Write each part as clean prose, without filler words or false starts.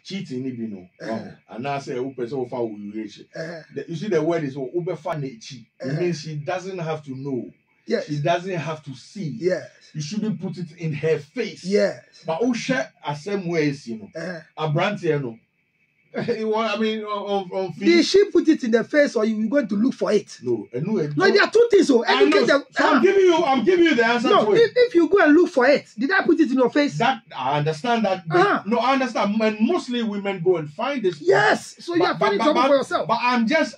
cheating even no. And I say who person will find you see the word is ube fanechi. It means she doesn't have to know. Yes. She doesn't have to see. Yes. You shouldn't put it in her face. Yes. But who share a same ways, you know. A brand here no. I mean, on did she put it in the face, or you going to look for it? No, no, there are two things. So educate them. So I'm giving you the answer. No, to it. If you go and look for it, did I put it in your face? That I understand that. No, I understand. When mostly women go and find this. Yes, so you are finding trouble for yourself. But I'm just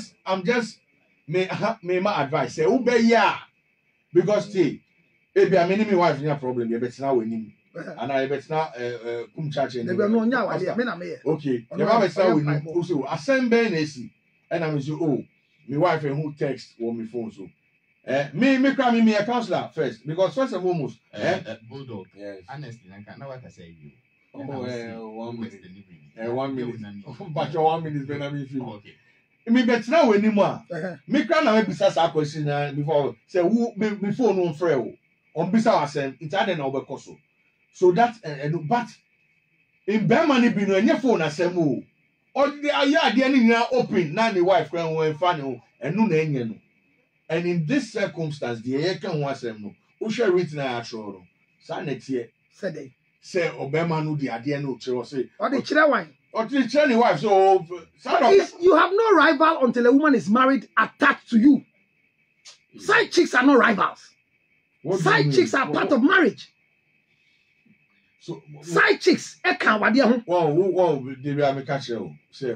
may my advice say because see, if I mean my wife no problem, you better now with him. And I bet now church and okay. The Bible say we also assemble nesi and I'm say oh my wife who text or my phone so me cry me a counselor first because first and foremost bulldog honestly I can't know what I say you 1 minute 1 minute but your 1 minute when I mean okay me bet now we anymore me cry na me bisa sa question before say who me phone no frɛ o on bisa asem it had na obekɔ so. So that but in Bermani be no phone asem o. Or the idea ni open na the wife can when fan and no na no. And in this circumstance the air can want asem no. Who share it na ashoro. Sa next year said say Obama no the idea no chiro say. Or the chira wine. Or the chira wife so you have no rival until a woman is married attached to you. Side chicks are not rivals. Side chicks are part of marriage. So side chicks, Wow, they will make a show. Say,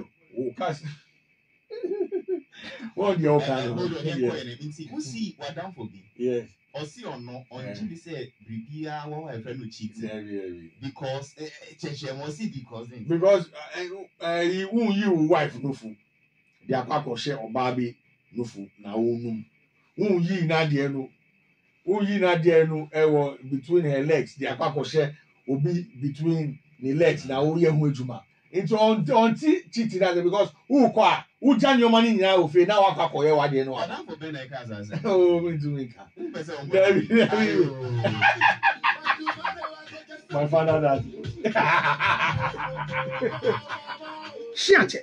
what the old kind of see what down for me? Yes. Or see or no, on Jimmy said, Bribia, what I friend who cheats because you wife no fool. They are quack or share or Barbie no fool. Now, who ye not dear no. Who ye not dear no, between her legs, the aqua share will be between the legs now. Who ye juma. It's on cheating because who jan your money now? If now I can't what you know. Oh, me too. My father that. Shut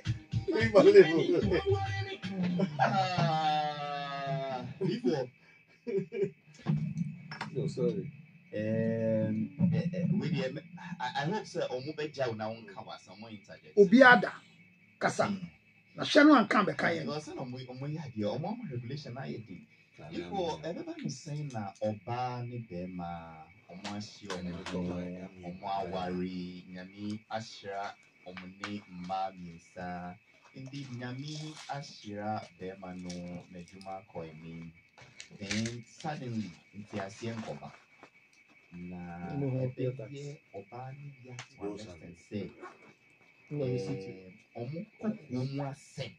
No, sorry. I hope so. Omubeja now cover someone interject. Obiada Kasa. Na shenu an kan be kan ye. Because no mo regulation na ye di. If everybody is saying na oba ni bema omo ahye omo awari nyami ahira omo ni mma miensa. Indeed nyami ahira bema no na djuma koini. Then suddenly into a same cover. Na oba ni ya to understand say omo say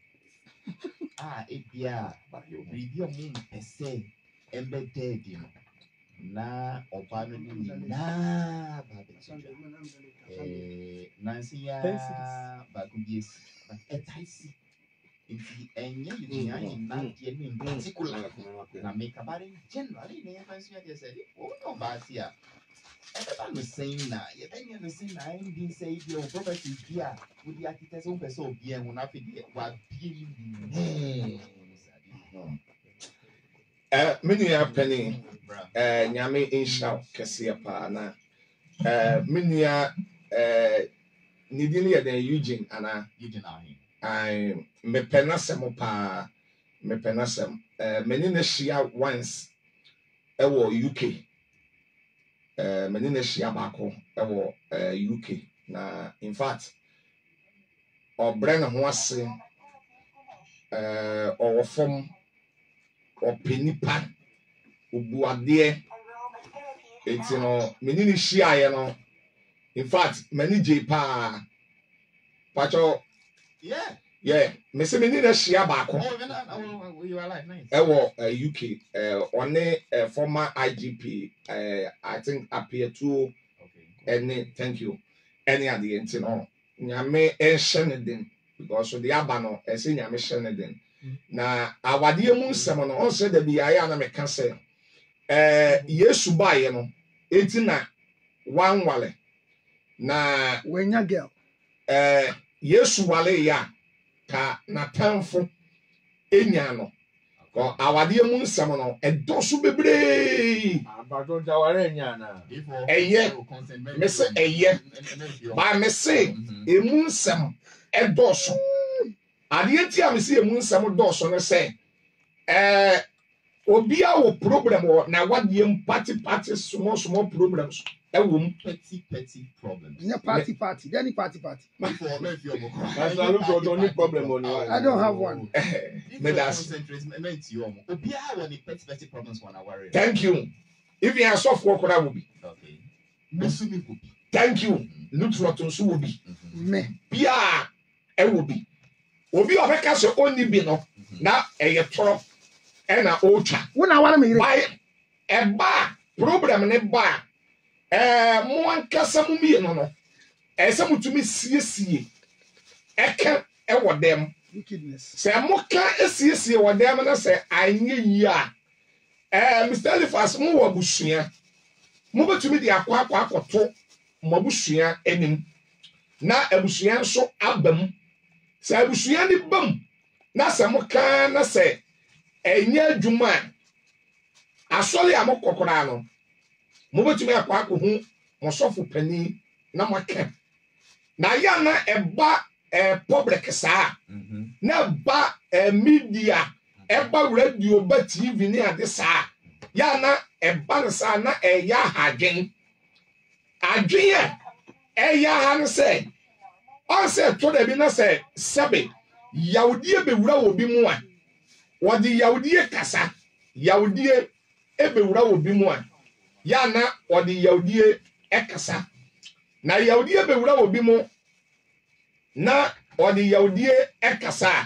ebia bibi omo pese embedded no na oba no ni na ba be nansi ya ba kubies but etaisi if enye you in that in particular na make about in generally na fancy ya said oh no ba sia everybody was saying na you then you saying na I'm being say your property here with the architect on person obi en na fe wa bi Many are penny nyame insha kese pa na many are nidini ya den Eugene ana I me penasem pa me penasem many na shia once ewo UK many na shia bako ewo UK na in fact obre na ho ase owo fom openipa obuade enti no many ni shia ye no in fact many je pa pacho yeah me say me need a share back you are like nice UK on former IGP I think appear to any thank you any at the end no nyame sheneden because the abano e say nyame sheneden na awade mu nsem no on say da bi aya na me ka say yesu baye no enti na wan wale na wenya girl yesu wale ya ka natamfo enya no ko awade mu nsam no edoso bebre abajo jaware enya na eye mese eye ba mese emu nsam edoso ade ti am se emu nsam doso no se obi a wo problem na wade party small problems petty problems. Yeah, party. Then party. Before me feel more. that's a look for only problem on you. I don't have one. Me that's concentrate me you omo. Obi a won petty problems wanna worry. thank you. If you are soft work will be. Okay. Musumi go be. Thank you. Look for to so will be. Me. Bia e will be. Obi obeka so oni bi no na eye toro e na ocha. When I want me By e ba problem ne ba mo ankasa mu mi no no. E se mutumi siesie. Eka e wodem. wickedness. Se mo ka esiesie wodem na se anye yi a Mr. Elifas mo wa busua. Mo betumi di akwa akoto mo busua enim. Na abusua nso abam. Se abusua ni bam. Na se mo ka na se enye adwuma. Asole a mo kokora no. Mo betumi akwa akohu mo sofo pani na mo ka. Na ya na eba public saa. Na ba media eba radio ba TV ni ade saa. Ya na eba saa na eya hadwen. Adwen eya ha no se on se to da bi na se sebe yawdie bewura obi mu a wodi yawdie kasa yawdie ebewura obi mu a ya na wodi yawdie ekasa na yawdie bewura obi mu na wodi yawdie ekasa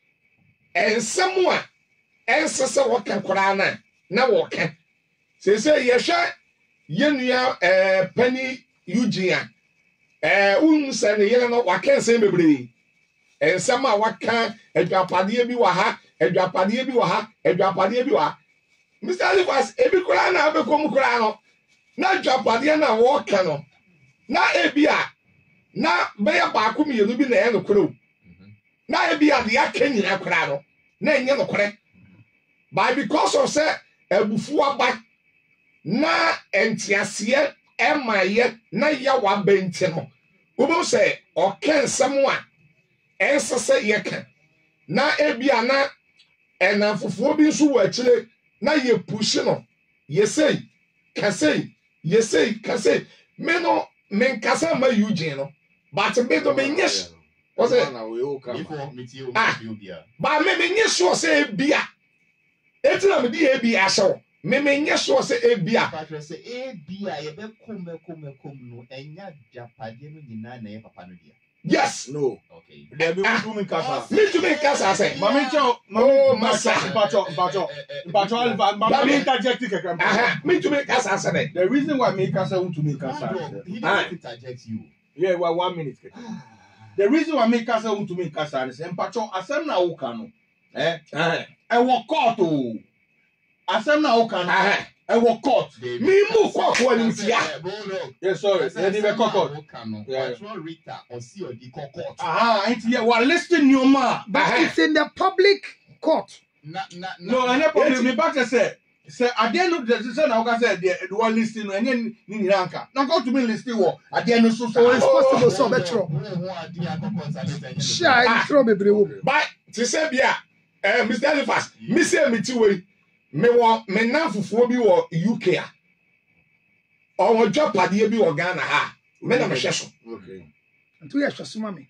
ensemu a ensese woka korana na woka sese yehwe yenua pani Eugene unse ne yele no wakense bebre ensem a waka adwapade bi wa ha adwapade bi wa ha adwapade bi wa Mr. Elifas ebi kura na abekom kura no na adwapade na woka no na ebia na beya baako mienu bi na e no kura na ebia de akanyina kura no na enye no kure but because of say ebufu aba na entiasie emaye na ya wa benti no wo say okensem a ensese yeka na ebia na enanfofo bi nso wa akire na ye push no yesei kasei me no men kasa ma Eugene no but me do me nyesh o say ba me nyesh o say bia etina me di bia so me nyesh o say bia Patrick say bia ye be kom no enya japade no nyina na ye papa no dia. yes No. Okay. There be to me kasa. Me to me kasa say Mami cho, Mami interject kekra. me to me kasa say The reason why me kasa want to me kasa. He didn't interject you. Yeah, well 1 minute. The reason why me kasa want to me kasa is mpacho asem na wo kan no. E wo court o. Asem na wo kan no. E wo court. Me mu court wa ni tia. Yes, sorry. Yeah, they were court. Yeah. Rita or see or the court. It's yeah, we're listing your ma. But it's in the public court. No, and problem me back say at the end of the season I say the one listing and then ni ranka. Now go to me listing what at the end of so It's possible so betro. Shy throw bebre wo. But to say bia Mr. Elifas me say me ti we me wo me na fufuo bi wo UK a o japade bi wo Ghana ha me na me hweso. Okay. Ntu ye hwesoma me.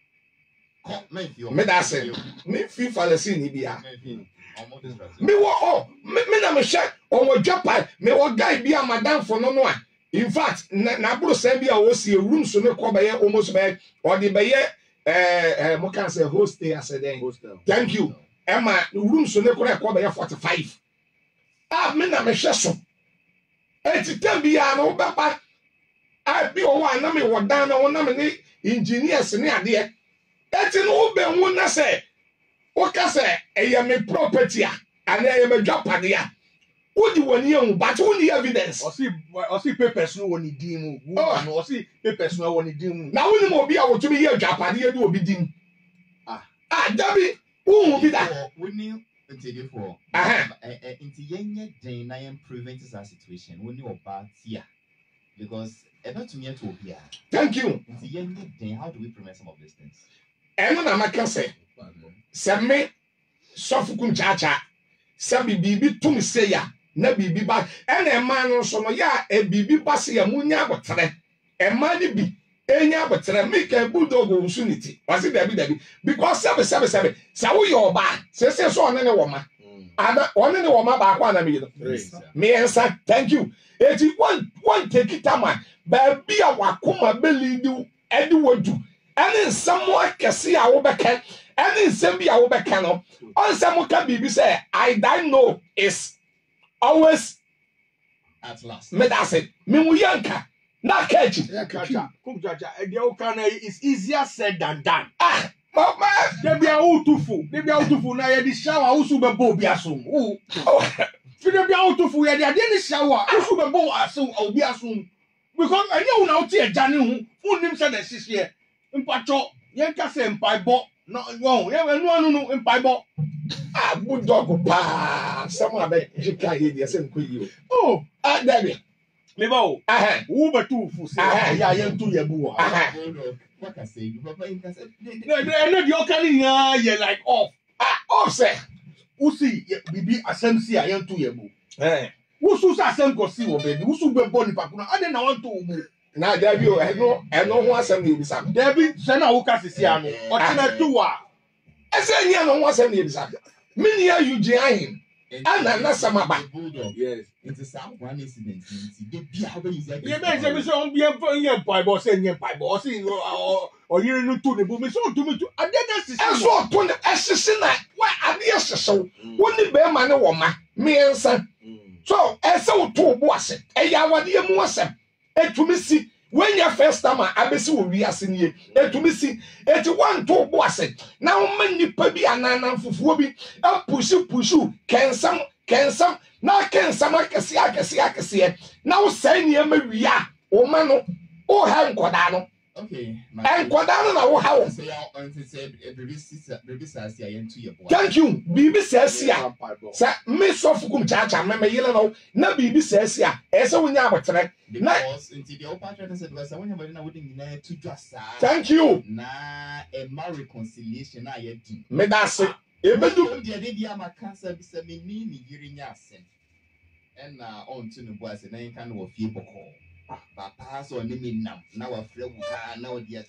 Me da say me fi fallacy ni bia me wo me na me hwe o japade me wo guy bi a madam for no a in fact na bro say bi a wo see room so me ko be almost be or the be mo can say hostel as then thank you Emma room so ne ko be 45 me na me hwe so etitam bia no beba bi o wa na me wodan na wona me ni engineers ni ade eti no be hu na say o ka say eye me property a ana eye me dwapade a Who the one year, but only evidence. Or see papers no one dim. Or see papers no one dim. Now only more be able to be here, Japan, here do be dim. Debbie, who will be that? When you take for into young day, I am preventing that situation when you are bad here. Because ever to me to be. Thank you. Into young day, how do we prevent some of these things? And when I can say, send me Sofukum Chacha, Sabi Bibi to me say ya, Nabi Biba, and a man on some ya, a Bibi Bassi, a Munya Batre, and money be. Enya betre make a bulldog opportunity. Was it Debbie? Because 777. So you ba. Say so on any woman. Ada on any woman back one me. Me answer. Thank you. Eti one take it man. Baby a wakoma beli do edu wodu. Any someone can see a wo beka. Any sembi a wo beka no. On some can bibi say I don't know is always at last. Me that say me mu yanka. Na catch it. It's easier said than done. Mama, they be out to fool. They be out to fool. Now you shower. Who should be Bobby assume? Oh, they be out to fool. You didn't shower. Who should be Bobby assume? Or be assume? Because I know now. Tia Johnny who named said that she's here. In Pacho, Yanka say in Piebo. No, in Piebo. Bulldog pa. Someone bet you can't hear the same you. Oh, David. Lebo, Uber too for say, yeah, young to your boo. What I say, Papa, you can say, no, you're coming here like off. Off, sir. Who see, Bibi, a sensi, a young to your boo. Who should I send go see, baby? Who should be born in Papuna? I didn't want to move. Now, Debbie, I know what's a name. Debbie, Sena Ocasisiano, or Tina Tua. I said, you know what's a name. Many are you giant. And that's some about. Yes, it's a sound one incident. You may say, Miss on be a Bible saying a Bible, or you know to the boom. So to me, I did that's what put the assassin. Why are the assassin? Wouldn't be a man or woman, me and son. So, as so to was it, a yawadia was it to me see. When your first time I be so we are seeing you, to me see, 81 to was it. Now many baby and nana for be a push you, can some, now can some I can see. Now say near me we are, oh man, oh hand quadano. Okay, and quadano now how say baby says into your boy. Thank you, Bibi says ya. Sir, Miss of Chacha, remember yellow, no Bibi says ya, as a winner. Because into the open said, was I wouldn't to just thank you. Nah, a marriage reconciliation. I yet me that's it. If you do the idea, my cancer be sending me hearing your and on to the boys and then kind of fear call. Papa so name now a friend now the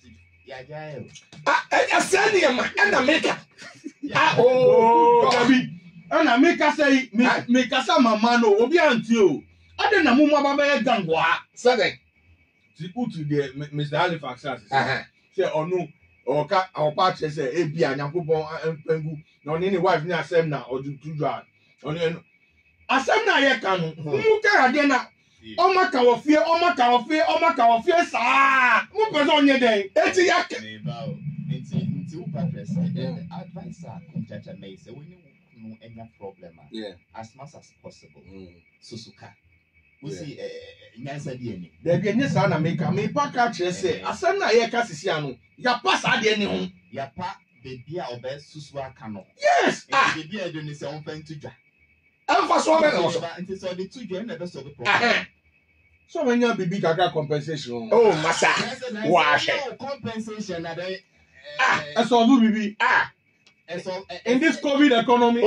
I said him and I make it. Oh, Gabi. And I make us say, make us a mamano, Obi Antio. I didn't know Mama Gangwa. Said she put to the Mr. Halifax. Say, or no, or cat or patch say, A. B. and Yakubo and Pengu, no any wife near Semna or do two drive. Only a Semna Yakan, who can again. Oh my cow fear, sir. Who was on your day? It's a yak. Into advice, Conjecture may say, when you know any problem, as much as possible. Susuka. We see Nancy DNA. There be any son make a me pack out, say, a son, I can't see Siano. Ya pass at the end. Ya pa, the dear or best Susua cano. Yes, the dear doing his own pen to Jack. I'm for so many. And it's all the two join the best of the problem. So when you be gaga compensation. Oh, Massa. Wash compensation. That's all do BB. And so in this COVID economy,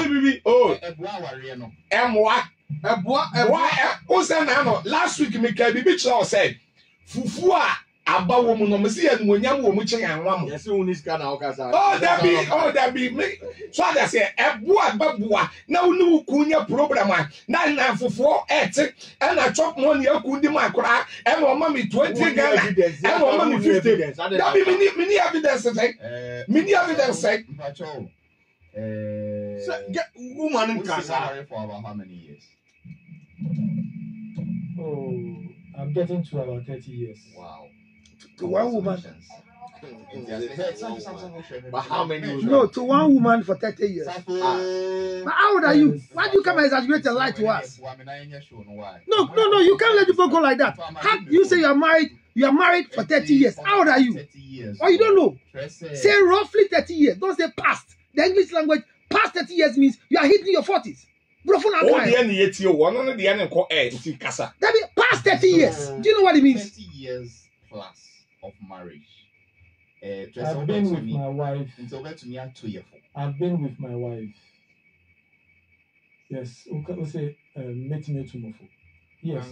last week me can be said Fufua aba wo mu no me see enwonyam wo mu chen anwa mu. Yes, we need can okasa. That be me. So that say eboa babua na unu kunya program na fufuo ete and I chop money akundi ma kura and o ma me 20 Ghana and o ma me 50. That be mini evidence say. Mini evidence say. Get woman in casa for about how many years? Oh, I'm getting to about 30 years. Wow. To one woman. But how many? No, to one woman for 30 years. But how old are you? Why do you come and exaggerate and lie to us? No, you can't let people go like that. How you say you are married for 30 years. How old are you? Or you don't know? Say roughly 30 years. Don't say past. The English language, past 30 years means you are hitting your 40s. That means past 30 years. Do you know what it means? 30 years plus of marriage. I've been with my wife. I've been with my wife. Yes. Okay, say yes,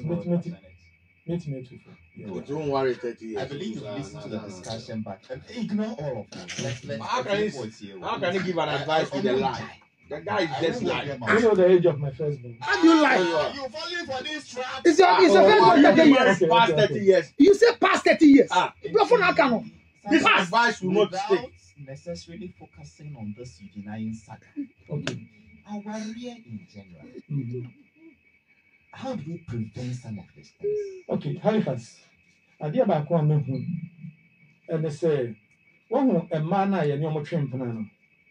Don't worry, 30 years. I believe you've listened to the discussion, but ignore all of them. How can you give an advice with a lie? The guy is just lying. You know the age of my firstborn. How do you lie? You're falling for this trap. It's your firstborn 30 years. Past 30 years. You say past 30 years. This advice will not Without stick. necessarily focusing on this denying saga. Okay. Our career in general. How do we prevent some of these things? Okay, Halifax. Idea back one me and they say, one a man I am your train.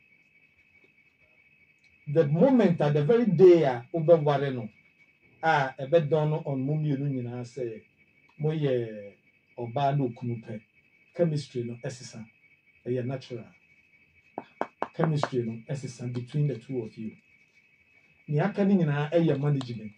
The moment at the very day over Wareno, a bed down on Mummy Union, I say, Moye or Bano Kunupe, chemistry no assistant, a natural chemistry no assistant between the two of you. Niakani in our area management.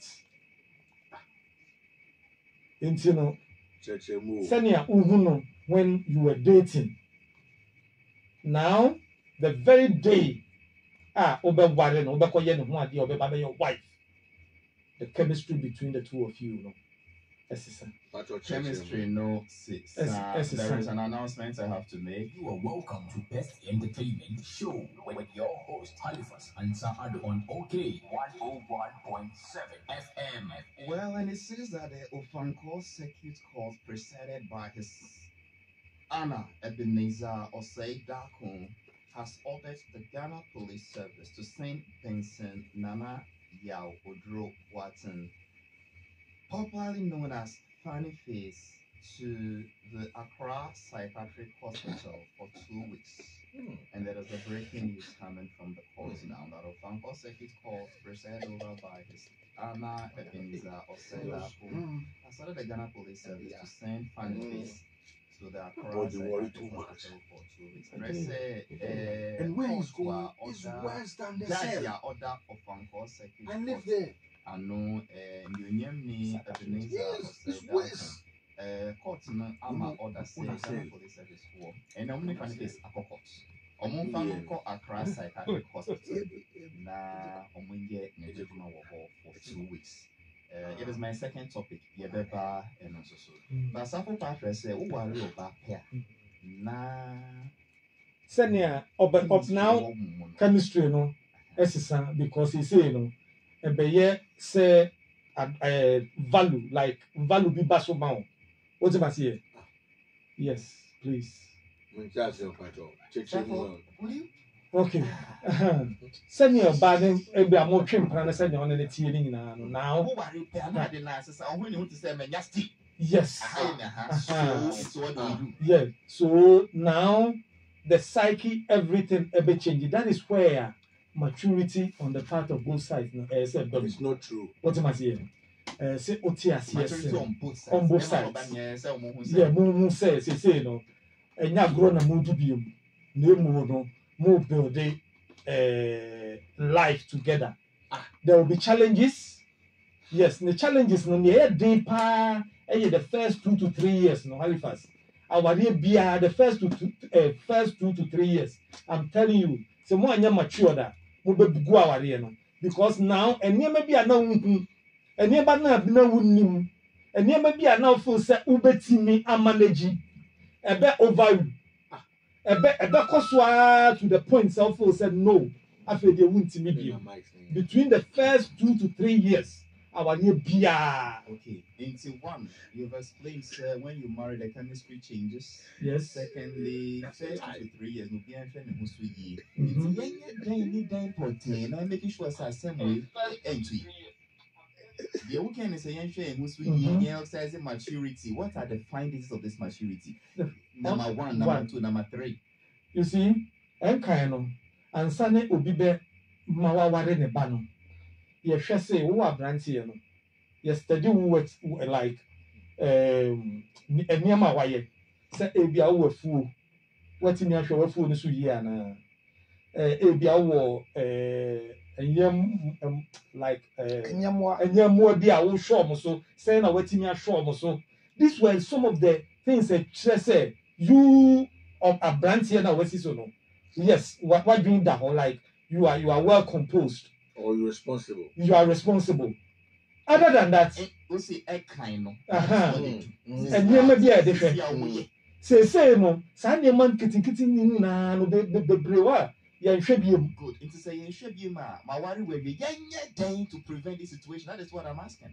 You know, Senia Uhuno when you were dating. Now, the very day. Obe Warren, Obe Koyen, who are your wife. The chemistry between the two of you, no. Chemistry, no. There is an announcement I have to make. You are welcome to Best Entertainment Show with your host Halifax Ansah Ado on OK 101.7 FM. Well, and it says that the Ofankor Circuit Court presided by His Honor Ebenezer Osei Darko has ordered the Ghana Police Service to send Benson Nana Yao Odro Watson, popularly known as Funny Face, to the Accra Psychiatric Hospital for 2 weeks. And there is a breaking news coming from the court now that Ofankor Circuit Court, presided over by His Honor Ebenezer Osei Darko, has ordered the Ghana Police Service to send Funny Face to the Accra Psychiatric Hospital for 2 weeks. And where he's going is worse than the cell. Order of Ofankor Circuit I live Court. there. I know Union Ebenezer It's worse. court no ama order say Ghana Police Service for and I'm going to face a court. Omo fan ko Accra Psychiatric Hospital na omo ye na for 2 weeks. It is my second topic. Yebeba and also so. But some people say, "Oh, worry about here." Na Senia up now chemistry no assistant because he say no a beye say value like value be baso mao. What you must say? Yes, please. Okay. Senior Baden, maybe I'm more trim plan as I know on the TV now. Yes. Yeah. So now the psyche, everything ever changed. That is where maturity on the part of both sides. It's not true. What am I saying? Say OTS, yes. On both sides. Yeah, Moon says, say no. And now grown a mood to be no more building life together. There will be challenges. Yes, the challenges no near deeper. The first 2 to 3 years, no Halifax. Our dear the first 2 to 3 years. I'm telling you, so more and mature that go our no because now and near maybe I know and near but now no and near maybe I now feel say ubeti me and managing a bit over. A bit to the point self said no. I feel they won't be between the first 2 to 3 years. Our new beer. Okay. Into one, you've explained when you marry the chemistry changes. Yes. Secondly, first 2 to 3 years, no be anything who's with you. When you're making sure it's the same way, into The weekend is a young share who's exercising maturity. What are the findings of this maturity? Number 1, number 2, number 3. You see, and kind of, and Sunday will be there. Mawaware ne ba no yehwe se wo abrantie no yesterday we were like eniama waye se ebia wo afuo watimi ahwe wafuo no so yi ana ebia wo enyam like enyamwa bi a wo show mo so say na watimi ahwe mo so. These were some of the things that say you of abrantie na wasi so no. Yes, what doing that or like you are well composed. Or you're responsible. You are responsible. Other than that, we see a kind of. And you may be a different. Say no. Sunday man kitting na no the brewer. Yeah, should be good. Into saying should be my worry will be dying to prevent this situation. That is what I'm asking.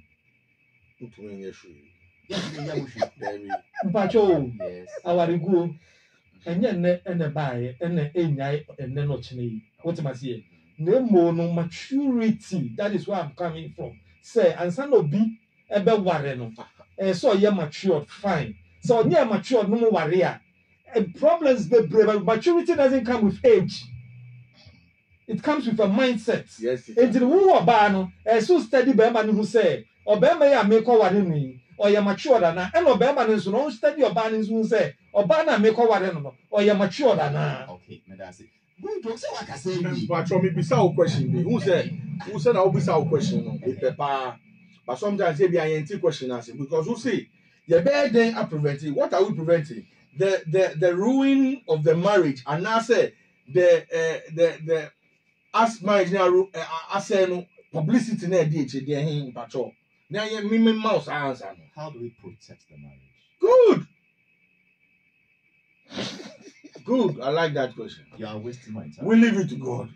Mpacho. Yes. Our go. And a buy and a night and then not chini. What am I saying? No maturity. That is where I'm coming from. Say, and son of be a bell warren. So you're matured, fine. So near matured, no more warrior. And problems, the maturity doesn't come with age. It comes with a mindset. Yes. It's the woo of Bano, and so steady Beman who say, or Bema make all what in me, or you're matured, and Beman is no steady or Banning who say, or Bana make all what in, or you're matured, and okay, that's it. Don't say what I say. But from me, beside question, who said I'll be our question with Peppa. But sometimes they be an anti question answer because who say the bad day are preventing. What are we preventing? The ruin of the marriage, and now say the as marriage now as publicity na DH they him patrol. Now you me mouse answer. How do we protect the marriage? Good. Good. I like that question. You are wasting my time. We leave it to God.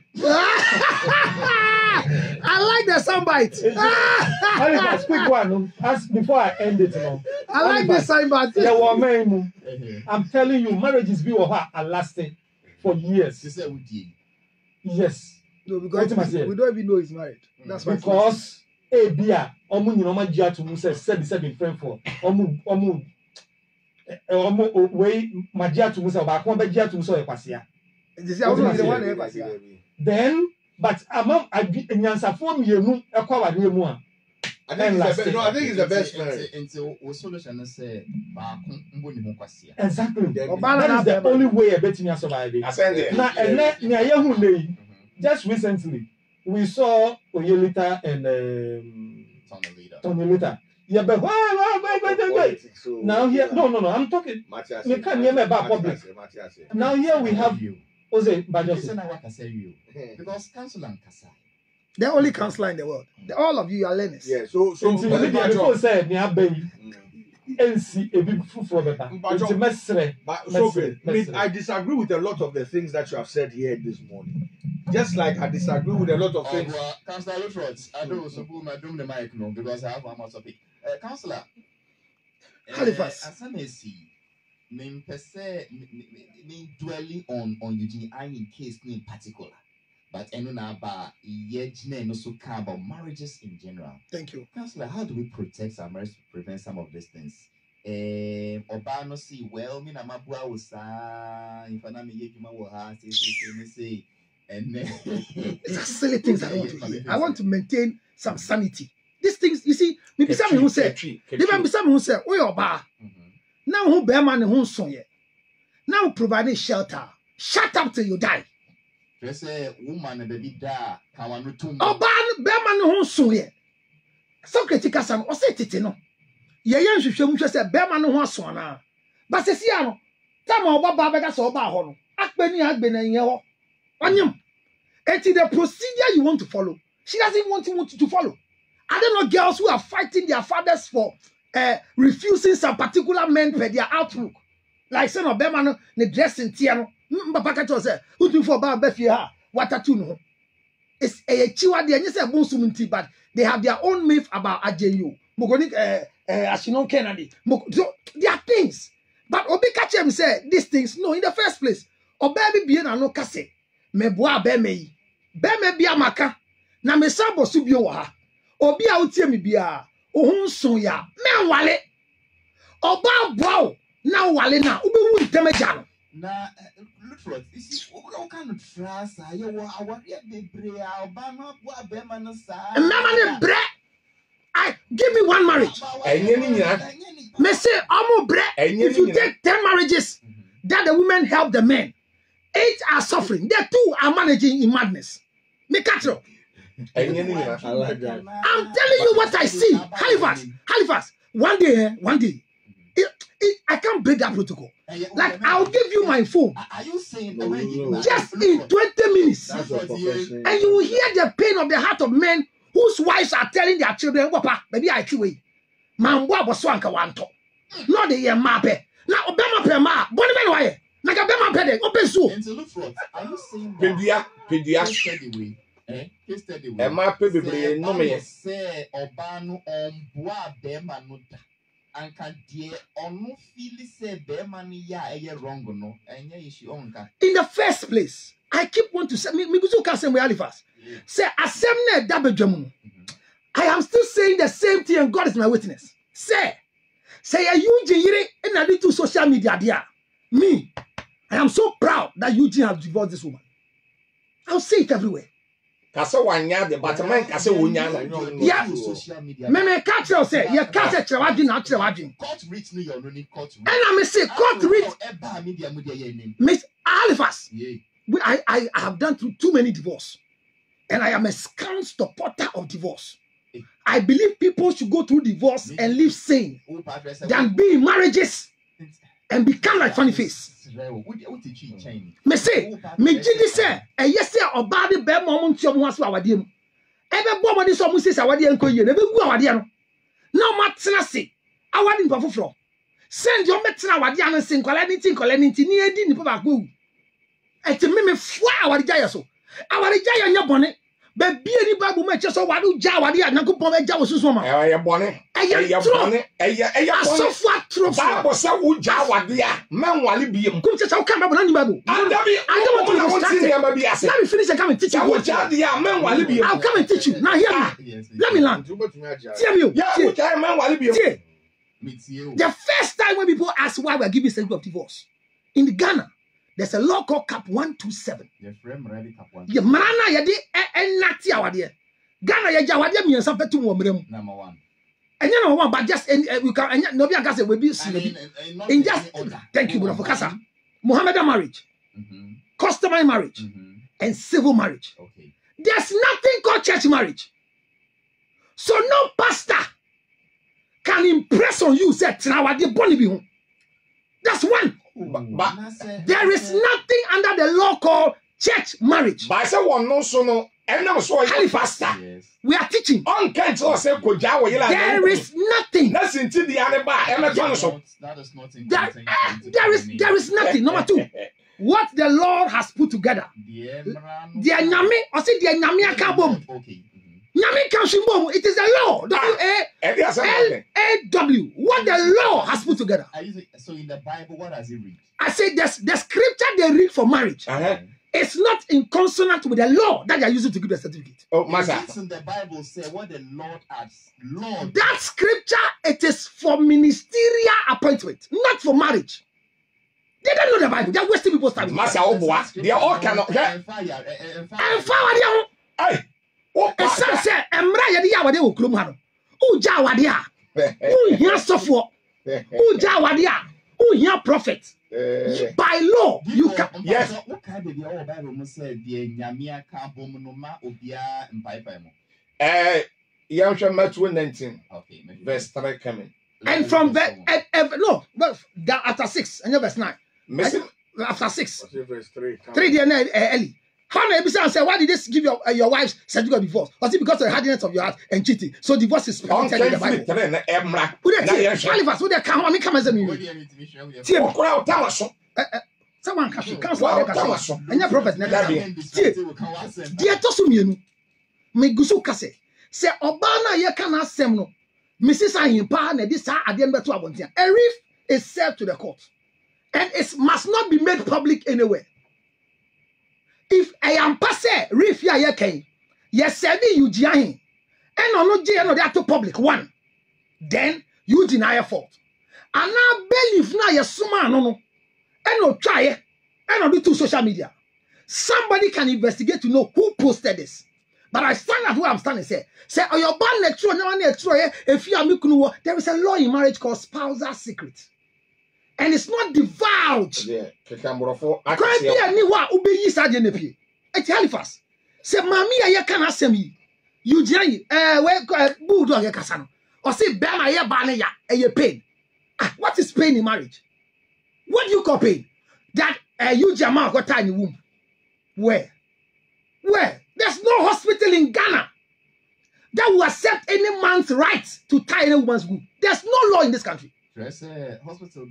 I like the soundbite. I'll quick one. As before I end it, I like the soundbite. I'm telling you, marriages be or are lasting for years. Yes. No, because we don't even know he's married. That's why. Because Abia, Omu to Musa said friend for Omu. Way Magia to Musa, but Magia to Musa Pasia. Then, but among I Nyansa form you, a cover near one. I think it's the best marriage. Until we solution say, exactly. That is the only way a betting is surviving. Now, and just recently, we saw Oyelita and Tony Lita. Yeah, but wait. Now here, no. I'm talking. We can't hear me about public. Now here we have you. Jose, but just because council and Kasa. The only counselor in the world. All of you are learners. Yeah. So people say me have baby. NC a big fool for better. I disagree with a lot of the things that you have said here this morning. Just like I disagree with a lot of things. Councillor Luttrot, I don't suppose I don't the mic no because I have one more topic. Councillor Halifax. As I may see, me dwelling on Eugene I in case in particular. But about also care about marriages in general. Thank you. Councillor, how do we protect our marriage to prevent some of these things? Obano see well, me na mabua usa if I me yekuma wo ha say and it's a silly things I don't want to hear. I want to maintain some sanity. These things, you see, maybe some who say, even some who say, oh your bar. Now who bear man who son ye. Now providing shelter. Shut up till you die. Just say woman and baby da can return. Oh bear man who son ye. So critical some or say it no. Ye yan hwehwem hwe say bear man who son na. But say sia no. Time oba ba bega so oba ho no. Akpeni na ye ho. Anyam. It's the procedure you want to follow. She doesn't want you to follow. Are there not girls who are fighting their fathers for refusing some particular men for their outlook? Like son of Bemano, the dressing tiano. Papa say, who do for Baba Befia? What a tune. It's a chiwa, they are a bonsuminti, but they have their own myth about AJU. Mogonik, Ashinon Kennedy. So, there are things. But Obi Kachem said these things, no, in the first place. Obebi bien no kase. Me boa be me. Be me bia maka. Na me sambo subio wa ha. obi a utie mi bia ohun so ya me wale oba bow na wale na ubewu ntemaja no na Lutford isi o kan trust aye wo aware bebre a oba no bo abema no sa mama ne bre I give me one marriage me say omo bre if you take 10 marriages that the women help the men 8 are suffering the 2 are managing in madness me catch up. I'm telling you what I see. Halifax. One day, I can't break that protocol. Like, I'll give you my phone. Are you saying just in 20 minutes? And you will hear the pain of the heart of men whose wives are telling their children, Papa, baby, I kill you. Mambo Boswanka wanto. Not the year mape. Now, Obama Pema, Bonnie, like a Bema Pede, open so. Are you saying Pedia? Emma Pepe, no me say Obano on bois bema no da. Anka die onu feel say bema ni ya eye wrong no. Enye ishi onka. In the first place, I keep want to say me go can say Halifax. Say asem na dabedwam. I am still saying the same thing and God is my witness. Say Eugene yire na do to social media there. Me, I am so proud that Eugene has divorced this woman. I'll say it everywhere. Kasa wanya the batman kasa wonya na. Yeah. Me catch you say, you catch a chewadi na chewadi. Court reach me your name court. And I say court reach. Miss Halifax. I have done through too many divorce. And I am a scant supporter of divorce. I believe people should go through divorce and live sane than be in marriages and become like funny face. Me say, me jidi say, yes say obade be mo nti omo aso awade mu. Ebe bo mo dis omo sisi awade enko yie, na be gu awade no. Na o matena se, awade npa foforo. Send your metena awade an se nkola ni ti ni edi ni papa ko wu. Eti me fua awade jaya so. Awade jaya nya bone. Be bie ni babu me che so wadu ja awade an ko pon be ja wo susu ma. Eye bone. Eye bone. Eye bone. Asofu atro. Babu say wo ja awade a, men wale biem. Come tell come babu na ni babu. I don't want to see. Let me finish and come and teach you. I'll come and teach you. Now hear me. Let me learn. Tell me. The first time when people ask why we're giving certificate of divorce in Ghana, there's a law called Cap 127. Yeah, Marana yadi enati awade. Ghana ya jawade mi ensa petu wo mrem. Number 1. And you know what, but just we can no be can say we be in just thank you for Kasa. Mohammedan marriage. Customary marriage and civil marriage. Okay. There's nothing called church marriage. So no pastor can impress on you say that's one. But there is nothing under the law called church marriage. But I say one no so no Halifax. Yes. We are teaching. There is nothing. That is not in there is nothing. Number 2. What the Lord has put together. The nyame, or say the nyame akabom. Nyame kanshimbo. It is the law. W-A-L-A-W. What the law has put together. So in the Bible, what does it read? I say the scripture they read for marriage. It's not in consonant with the law that they are using to give the certificate. Oh, Master. In the Bible say what the Lord has. Lord. That scripture, it is for ministerial appointment, not for marriage. They don't know the Bible. They're wasting people's time. Master, they are all cannot. And forward, hey, and some say, Emra yadi awade wo klom ha no. Uja awade a. Uhia sofo. Uja awade a. Uhia prophet. By law, you can. Yes. Yamsha Matthew 19. Okay, verse 3 coming. And from no, after 6 and verse 9. After 6. Verse 3. 3 there early. How many people say, why did this give your wife certificate of divorce? Was it because of the hardness of your heart and cheating? So divorce is permitted in the Bible. Halifax, would they come and say me? Someone can cancel. And your prophet never dear Tosumienu. Me gusu kase. Say Obana ye can asem no. Mrs. Ahimpa na this at the end to Abontia. A reef is served to the court. And it must not be made public anywhere. If I am passe, reef ya ye ken, ye serve you jiahin, And no J no that to public one. Then you deny your fault. And now believe now your suma no. And no try it. And no do to social media. Somebody can investigate to know who posted this. But I stand at where I'm standing. Say, oh, your band next no one next if you are there is a law in marriage called spousal secret. And it's not divulged. Yeah, can't be anyone who be ye sergeant. It's Halifax. Say, Mammy, I can't ask me. You join, where Budo Casano. Or say, Bama, ya banaya, and your pain. What is pain in marriage? What do you call pain? That you Jamal got tiny womb. Where? There's no hospital in Ghana that will accept any man's right to tie any woman's womb. There's no law in this country. Hospital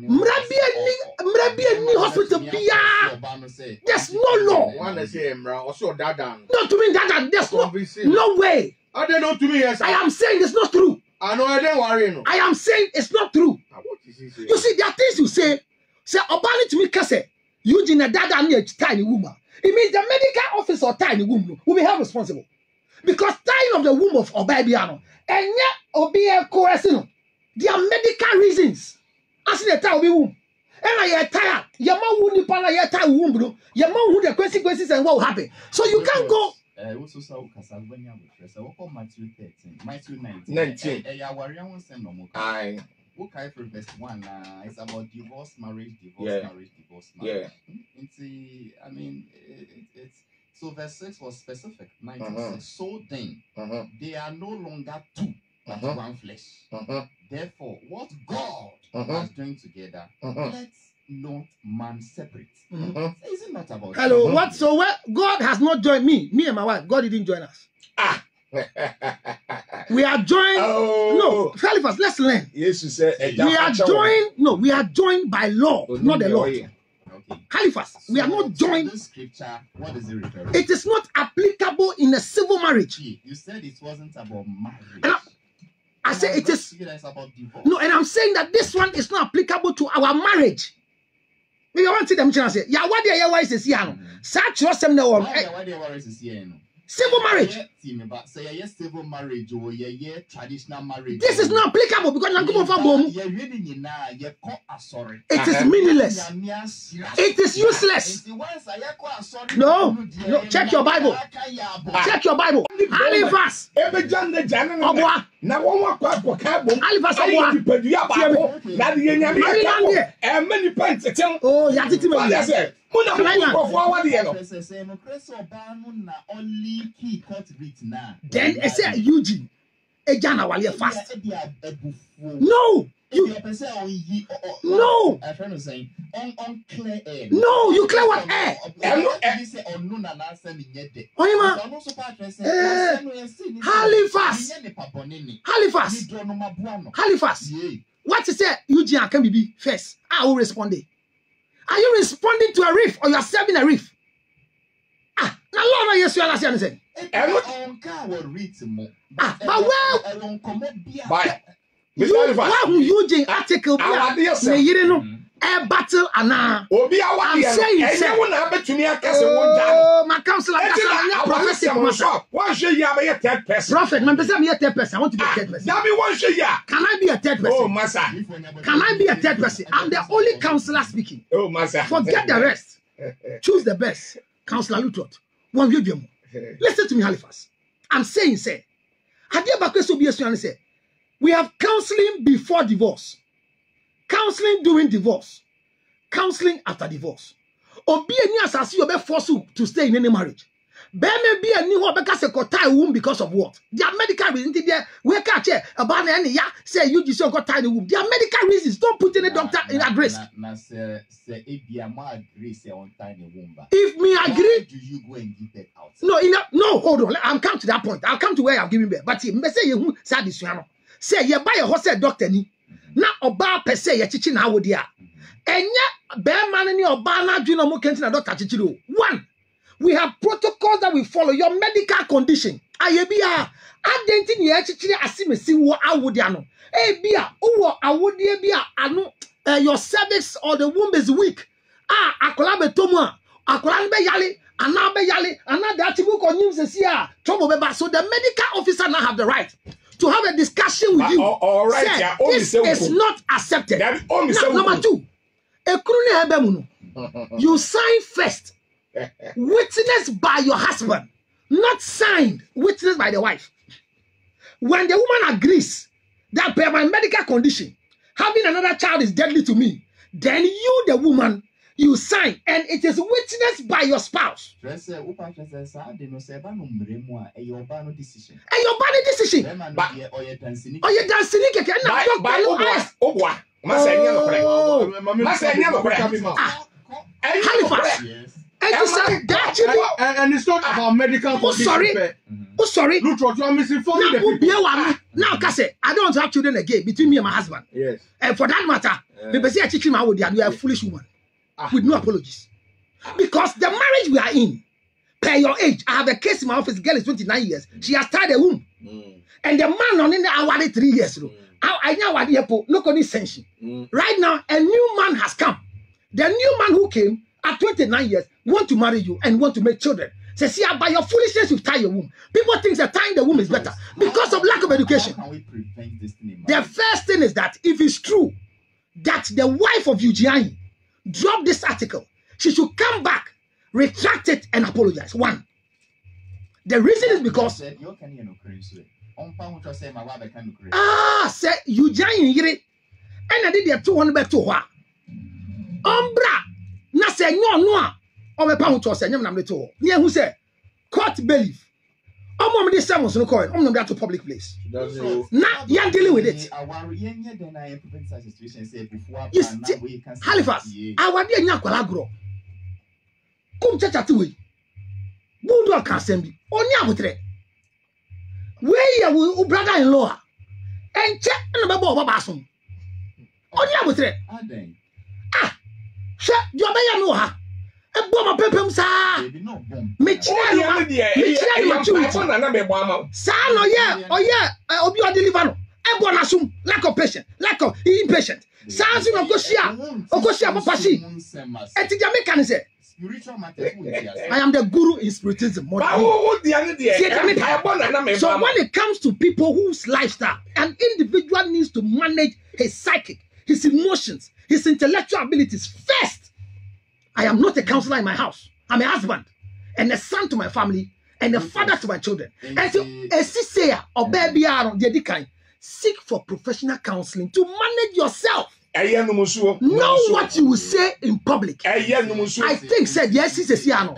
hospital. There's no law. One say, also Dada. Not to me, Dada. There's no way. I don't know to me, yes. I am saying it's not true. I know I don't worry. No. I am saying it's not true. You see, there are things you say. Say, Obani to me, Kase, Eugene Dada and a tiny woman. It means the medical officer or tiny womb will be held responsible. Because tying of the womb of Obabiano and yet Obia coercing. There are medical reasons. As in the tie of the womb. And I tired. Your mom wouldn't pan a tie womb. Your mom would the consequences and what will happen. So you can't go. Also, so Casablanca with Matthew 13, Matthew 19. I okay for verse 1. It's about divorce, marriage. Yeah. I mean, it's so verse 6 was specific. 96. So then, they are no longer two, but one flesh. Therefore, what God has joined together, let's not man separate. Is it not about? Hello, what? So what? God has not joined me and my wife. God didn't join us. We are joined. No, Halifax, let's learn. Yes, you said we are joined. No, we are joined by law, not the law. Okay. Halifax, we are not joined. This scripture, what is it referring? It is not applicable in a civil marriage. You said it wasn't about marriage. And I say it is. About divorce. No, and I'm saying that this one is not applicable to our marriage. Maybe I want to see them say, yeah, what the why is here? Such was some no one. Civil marriage. Civil marriage or traditional marriage. This is not applicable because it is meaningless. It is useless. No, check your Bible. Check your Bible. Halifax. Halifax. Oh, then I say Eugene, Ejana while you're fast. No, no. No, you clear what air? Halifax. What is it? Eugene can be first. I will respond. Are you responding to a reef or you are serving a reef? Now Lord, yes, you understand saying. But well, Eugene article air battle and I'm saying my counselor prophet, man, I'm a third person. I want to be a third person. Can I be a third person? Oh, Massa. Can I be a third person? I'm the only counselor speaking. Oh, Massa. Forget the rest. Choose the best. Counselor Lutot. Listen to me, Halifax. I'm saying, say, we have counseling before divorce, counseling during divorce, counseling after divorce. Obi any asasi you be forced to stay in any marriage. Be maybe any who be cast a tie womb because of what? Their medical reasons. There we catch about any ya say you just got tie the womb. Their medical reasons. Don't put any doctor in at risk. If me agree, do you go and give it out? No, hold on. I'll come to that point. I'll come to where I've given birth. But me say you sad this one. Say you buy a horse doctor ni. Na oba per se ye chichi na wo dia. Enya be man ni oba na dwena mo kenti na doctor chichi do. One, we have protocols that we follow. Your medical condition. Ayebia adenti ni ye chichi asimesi wo awodia no. Ebia uwo awodia bia anu your cervix or the womb is weak. Akola be tomu akola be yale Another yali, another book on news is here. Trouble beba. So the medical officer now have the right to have a discussion with you. All right, Say, yeah, this is not accepted. Now, number 2, you sign first, witnessed by your husband, not signed, witnessed by the wife. When the woman agrees that by my medical condition, having another child is deadly to me, then you, the woman, you sign, and it is witnessed by your spouse. And your body decision. Oh, you dancing and it's not about medical condition. Oh, sorry. Look what you are misinforming the people. Now, Kase, I don't want to have children again between me and my husband. Yes. And for that matter, people say I teach him how we are a foolish woman. With no apologies. Because the marriage we are in, per your age, I have a case in my office, girl is 29 years. She has tied a womb. And the man on in the hour 3 years. I know what you look on this sense. Right now, a new man has come. The new man who came at 29 years want to marry you and want to make children. Say, see, by your foolishness, you tie your womb. People think that tying the womb is better because of lack of education. How can we prevent this thing? The first thing is that if it's true that the wife of Eugene dropped this article, she should come back, retract it, and apologize. 1. The reason is because say Eugene yire, and I did the 200 better. Umbra, na say no. Ome pa to say nyam na me to. Near who say court bailiff. Omo me this sermons no coin. Omo that to public place. Now you are dealing with it. Halifax. Awade anya kwala gro. Come chacha ti we. Budo kan sembi. Oni abotre. We ya we brother in law. Enche na baba baba asom. Oni abotre. Ah. She do abeya no ha. Me lack of patience, lack of impatient. I am the guru in spiritism. So when it comes to people whose lifestyle, an individual needs to manage his psychic, his emotions, his intellectual abilities first. I am not a counselor in my house. I'm a husband and a son to my family and a father to my children. And so, seek for professional counseling to manage yourself. Know what you will say in public. I think said yes, it's a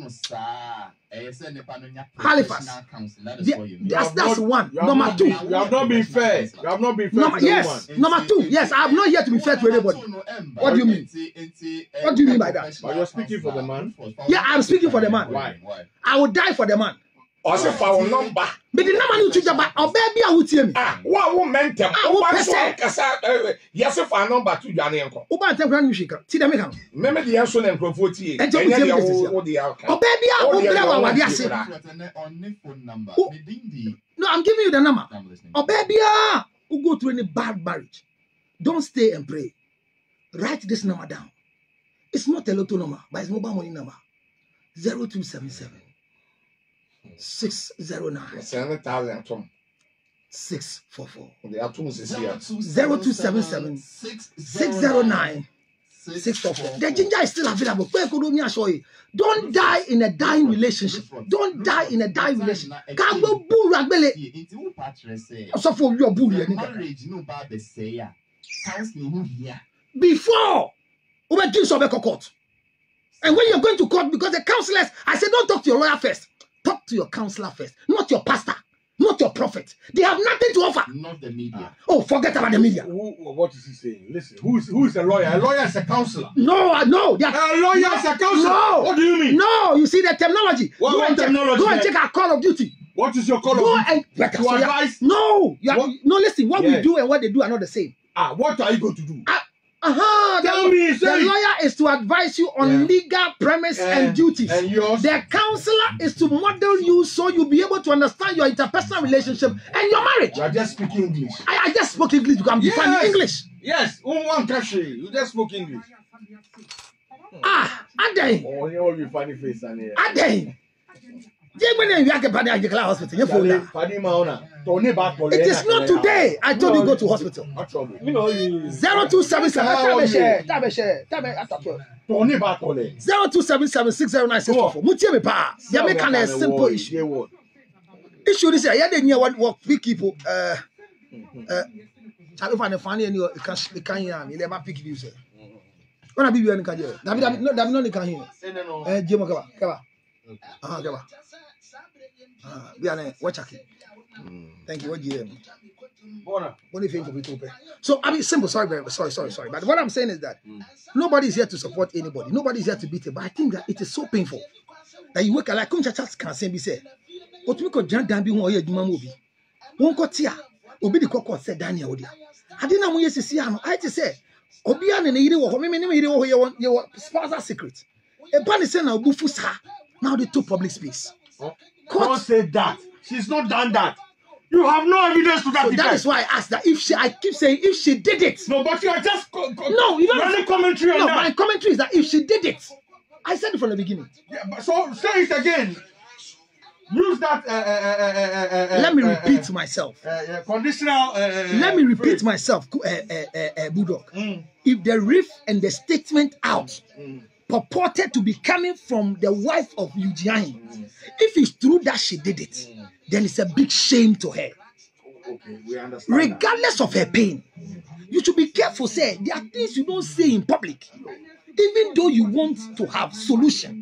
Halifax. That's 1. Number 2. You have not been fair. You have not been fair. Yes. Number 2. Yes, I am not here to be fair to anybody. What do you mean? What do you mean by that? But you're speaking for the man. Yeah, I'm speaking for the man. Why? I will die for the man. Also for our number. But the number you choose about or baby I will tell me. What woman tell? Yes, for our number to Johnny Uncle. Oba tell grand music. See them come. Remember the answer and profoty. And the baby I will play what they say. No, I'm giving you the number. Or baby who go through any bad marriage. Don't stay and pray. Write this number down. It's not a lotto number, but it's mobile money number. 0277 609 644 0277 609 644. The ginger is still available. Don't die in a dying relationship. Don't die in a dying relationship. So for your bully. Before we do some court. And when you're going to court, because the counselors, I said, don't talk to your lawyer first. Talk to your counselor first, not your pastor, not your prophet. They have nothing to offer. Not the media. Oh, forget about the media. What is he saying? Listen, who is a lawyer? A lawyer is a counselor. No. A lawyer is a counselor. No. What do you mean? No, you see the terminology. Go and check our call of duty. What is your call of duty? To advise? No. Listen, what we do and what they do are not the same. What are you going to do? Tell me, the lawyer is to advise you on legal premise and duties. And yours? The counselor is to model you so you'll be able to understand your interpersonal relationship and your marriage. You are just speaking English. I just spoke English because I'm defining English. Yes, one country. You just spoke English. Ah, Ade. Oh, you all be funny face and here. Ade. Hospital. It is not today. I told you go to hospital. 0277 0277609644. Mutieme pa. Ya make a simple issue. Issue is ya dey near what big people I don't find funny and you can hear me. Let me pick you say. When I be you can hear. David no can hear. Jemo kaba. Kaba. Watch it. Thank you. What you what do you think of it? So I mean, simple. Sorry. But what I'm saying is that nobody is here to support anybody. Nobody is here to beat it. But I think that it is so painful that you work like Kuncha can say be said. What we could jump down be one year movie. Won't go tia. Obi the cocoa said Daniel. I didn't know when see him. I just said Obi and the your sponsor secret. A ban is saying now bufusa. Now they took public space. Don't say that. She's not done that. You have no evidence to that. So that is why I asked that if she, I keep saying if she did it. No, but you are just no, you don't running commentary on that. My commentary is that if she did it, I said it from the beginning. Yeah, but so say it again. Use that. Let me repeat myself. Conditional. Let me repeat myself, Bulldog. If the riff and the statement out purported to be coming from the wife of Eugene, if it's true that she did it, then it's a big shame to her. Okay, we understand. Regardless of her pain, you should be careful. Say there are things you don't say in public, even though you want to have solution.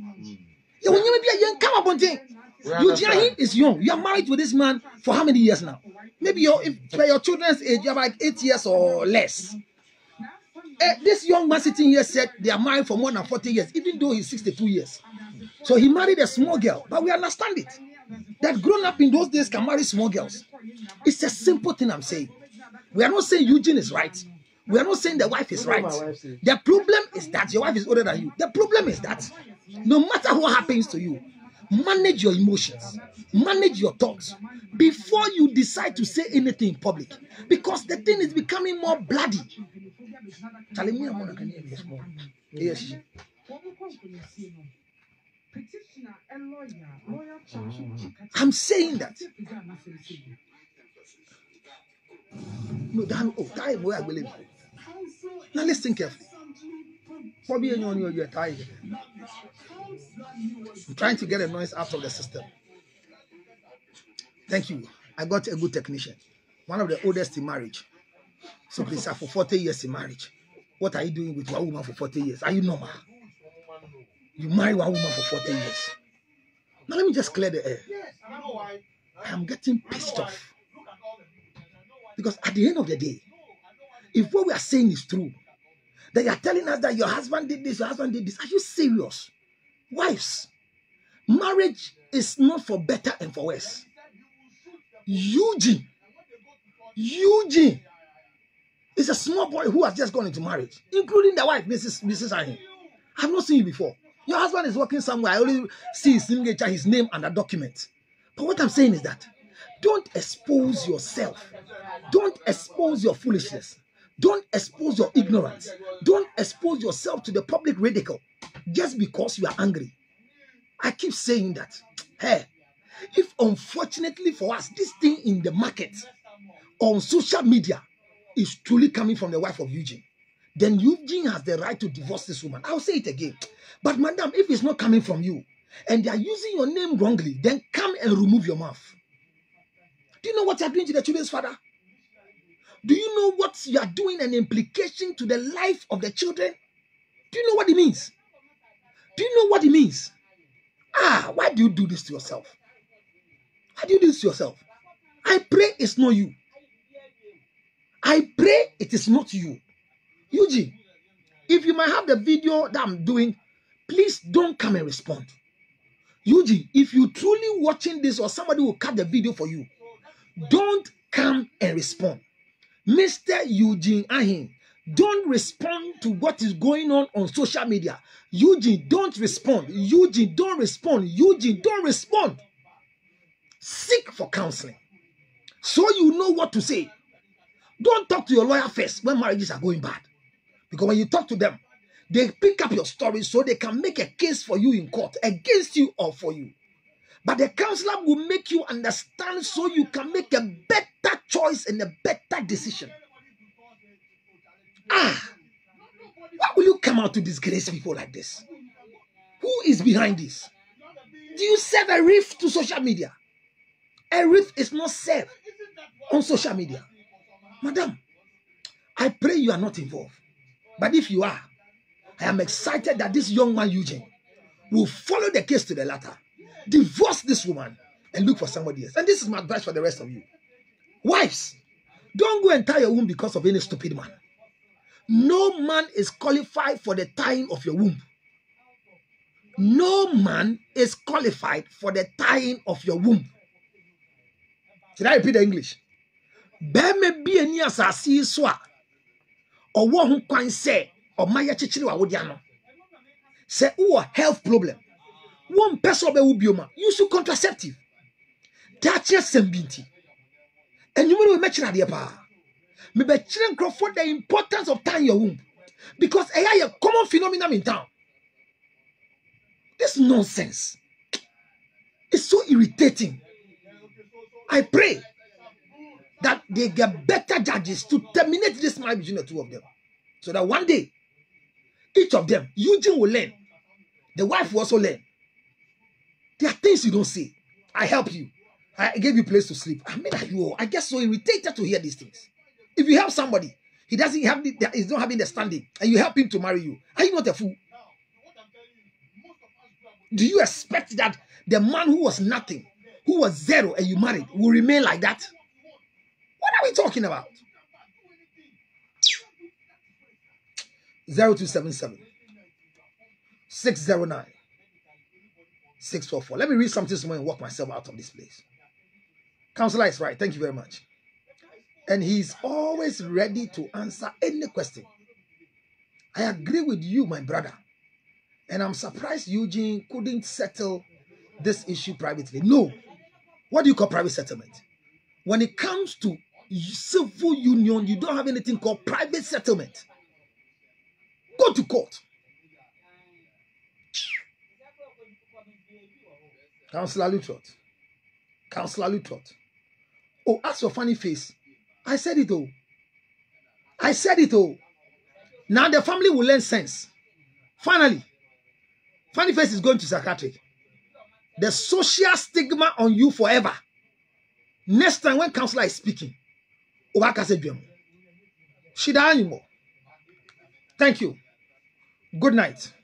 Eugene is young. You are married to this man for how many years now? Maybe your children's age, you have like 8 years or less. This young man sitting here said they are married for more than 40 years, even though he's 62 years. So he married a small girl, but we understand it. That grown up in those days can marry small girls. It's a simple thing I'm saying. We are not saying Eugene is right. We are not saying the wife is right. The problem is that your wife is older than you. The problem is that no matter what happens to you, manage your emotions, manage your thoughts before you decide to say anything in public, because the thing is becoming more bloody. I'm saying that. No, that way I believe. Now listen carefully. You're tired. I'm trying to get a noise out of the system. Thank you. I got a good technician. One of the oldest in marriage. So please, for 40 years in marriage. What are you doing with one woman for 40 years? Are you normal? You marry one woman for 40 years. Now let me just clear the air. I am getting pissed off. Because at the end of the day, if what we are saying is true, that you are telling us that your husband did this, your husband did this, are you serious? Wives, marriage is not for better and for worse. Eugene is a small boy who has just gone into marriage, including the wife, Mrs. Ahin. I have not seen you before. Your husband is working somewhere. I only see his signature, his name, and a document. But what I'm saying is that don't expose yourself. Don't expose your foolishness. Don't expose your ignorance. Don't expose yourself to the public ridicule just because you are angry. I keep saying that. Hey, if unfortunately for us, this thing in the market, on social media, is truly coming from the wife of Eugene, then Eugene has the right to divorce this woman. I'll say it again. But madam, if it's not coming from you, and they are using your name wrongly, then come and remove your mouth. Do you know what you are doing to the children's father? Do you know what you are doing, an implication to the life of the children? Do you know what it means? Do you know what it means? Why do you do this to yourself? Why do you do this to yourself? I pray it's not you. I pray it is not you. Eugene, if you might have the video that I'm doing, please don't come and respond. Eugene, if you're truly watching this or somebody will cut the video for you, don't come and respond. Mr. Eugene Ahin, don't respond to what is going on social media. Eugene, don't respond. Eugene, don't respond. Eugene, don't respond. Seek for counseling so you know what to say. Don't talk to your lawyer first when marriages are going bad. Because when you talk to them, They pick up your story so they can make a case for you in court, against you or for you. But the counselor will make you understand so you can make a better choice and a better decision. Why will you come out to disgrace people like this? Who is behind this? Do you serve a reef to social media? A reef is not served on social media. Madam, I pray you are not involved. But if you are, I am excited that this young man, Eugene, will follow the case to the latter, divorce this woman, and look for somebody else. And this is my advice for the rest of you. Wives, don't go and tie your womb because of any stupid man. No man is qualified for the tying of your womb. No man is qualified for the tying of your womb. Should I repeat the English? Beme bi ani asasi so a owo ho kwan se o maye chichiri wa wodiano. Se wo health problem. One person be ubioma. Use contraceptive. Dachi sembinti. And you will mention idea pa. Me be children for the importance of tying your womb. Because a common phenomenon in town. This nonsense. It's so irritating. I pray that they get better judges to terminate this marriage between the two of them. So that one day, each of them, Eugene will learn. The wife will also learn. There are things you don't see. I help you. I gave you a place to sleep. I mean, I get so irritated to hear these things. If you help somebody, he's not having the standing, and you help him to marry you, are you not a fool? Do you expect that the man who was nothing, who was zero, and you married, will remain like that? What are we talking about? 0277 609 644. Let me read something small and walk myself out of this place. Counselor is right. Thank you very much. And he's always ready to answer any question. I agree with you, my brother. And I'm surprised Eugene couldn't settle this issue privately. No. What do you call private settlement? When it comes to civil union, you don't have anything called private settlement. Go to court. Counselor Lutrot. Counselor Lutrot. Oh, ask your funny face. I said it all. I said it all. Now the family will learn sense. Finally, funny face is going to psychiatric. The social stigma on you forever. Next time when counselor is speaking, she die anymore. Thank you. Good night.